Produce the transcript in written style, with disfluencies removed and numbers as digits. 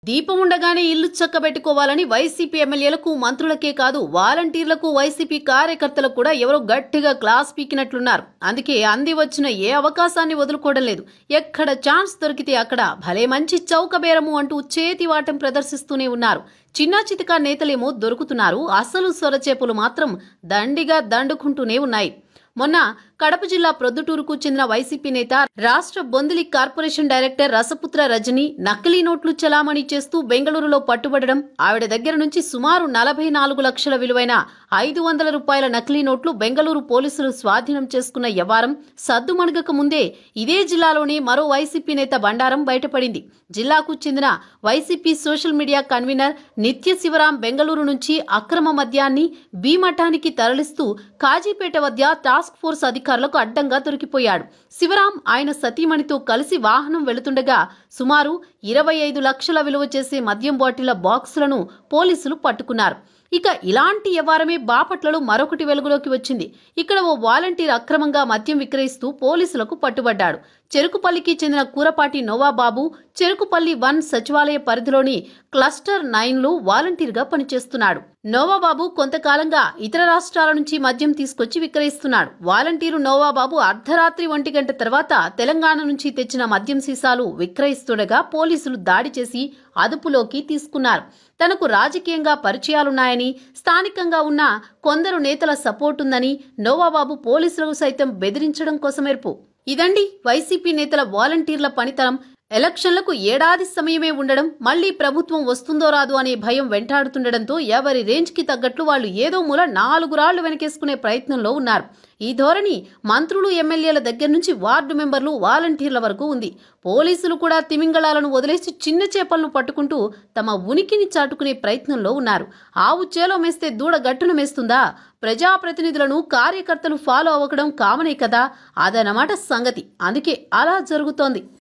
దీపం ఉండగానే ఇల్లు చక్కబెట్టుకోవాలని వైసీపీ ఎమ్మెల్యేలకు మంత్రులకే కాదు వాలంటీర్లకు వైసీపీ కార్యకర్తలకు కూడా ఎవరో గట్టిగా క్లాస్ పీకినట్లున్నారు. అందుకే అంది వచ్చిన ఏ అవకాశాన్ని వదులుకోవడం లేదు. ఎక్కడ ఛాన్స్ దొరికితే అక్కడ భలే మంచి చౌకబేరము అంటూ చేతివాటం ప్రదర్శిస్తూనే ఉన్నారు. చిన్నా చితకా నేతలేమో దొరుకుతున్నారు, అసలు సొరచేపులు మాత్రం దండిగా దండుకుంటూనే ఉన్నాయి. మొన్న కడప జిల్లా ప్రొద్దుటూరుకు చెందిన వైసీపీ నేత రాష్ట్ర బొందిలి కార్పొరేషన్ డైరెక్టర్ రసపుత్ర రజని నకిలీ నోట్లు చలామణి చేస్తూ బెంగళూరులో పట్టుబడడం, ఆవిడ దగ్గర నుంచి సుమారు 44 లక్షల విలువైన 500 రూపాయల నకిలీ నోట్లు బెంగళూరు పోలీసులు స్వాధీనం చేసుకున్న వ్యవహారం సద్దుమణగక ముందే ఇదే జిల్లాలోనే మరో వైసీపీ నేత బండారం బయటపడింది. జిల్లాకు చెందిన వైసీపీ సోషల్ మీడియా కన్వీనర్ నిత్య శివరాం బెంగళూరు నుంచి అక్రమ మద్యాన్ని బీమఠానికి తరలిస్తూ కాజీపేట వద్ద టాస్క్ ఫోర్స్ అధికారులకు అడ్డంగా దొరికిపోయాడు. శివరాం ఆయన సతీమణితో కలిసి వాహనం వెళుతుండగా సుమారు 25 లక్షల విలువ చేసే మద్యం బాటిళ్ల బాక్సులను పోలీసులు పట్టుకున్నారు. ఇక ఇలాంటి వ్యవహారమే బాపట్లలో మరొకటి వెలుగులోకి వచ్చింది. ఇక్కడ ఓ వాలంటీర్ అక్రమంగా మద్యం విక్రయిస్తూ పోలీసులకు పట్టుబడ్డాడు. చెరుకుపల్లికి చెందిన కూరపాటి నోవాబాబు చెరుకుపల్లి 1 సచివాలయ పరిధిలోని క్లస్టర్ 9లో వాలంటీర్గా పనిచేస్తున్నాడు. నోవాబాబు కొంతకాలంగా ఇతర రాష్ట్రాల నుంచి మద్యం తీసుకొచ్చి విక్రయిస్తున్నాడు. వాలంటీరు నోవాబాబు అర్ధరాత్రి 1 గంట తర్వాత తెలంగాణ నుంచి తెచ్చిన మద్యం సీసాలు విక్రయిస్తుండగా పోలీసులు దాడి చేసి అదుపులోకి తీసుకున్నారు. తనకు రాజకీయంగా పరిచయాలున్నాయని, స్థానికంగా ఉన్న కొందరు నేతల సపోర్ట్ ఉందని నోవాబాబు పోలీసులకు సైతం బెదిరించడం కోసమేర్పు. ఇదండి వైసీపీ నేతల వాలంటీర్ల పనితనం. ఎలక్షన్లకు ఏడాది సమయమే ఉండడం, మళ్లీ ప్రభుత్వం వస్తుందో రాదు అనే భయం వెంటాడుతుండటంతో ఎవరి రేంజ్కి తగ్గట్లు వాళ్లు ఏదో మూల 4 రాళ్లు వెనకేసుకునే ప్రయత్నంలో ఉన్నారు. ఈ ధోరణి మంత్రులు, ఎమ్మెల్యేల దగ్గర నుంచి వార్డు మెంబర్లు, వాలంటీర్ల వరకు ఉంది. పోలీసులు కూడా తిమింగళాలను వదిలేసి చిన్న చేపలను పట్టుకుంటూ తమ ఉనికిని చాటుకునే ప్రయత్నంలో ఉన్నారు. ఆవు చేలో మేస్తే దూడ గట్టున మేస్తుందా? ప్రజాప్రతినిధులను కార్యకర్తలు ఫాలో అవ్వడం కామనే కదా, అదనమాట సంగతి. అందుకే అలా జరుగుతోంది.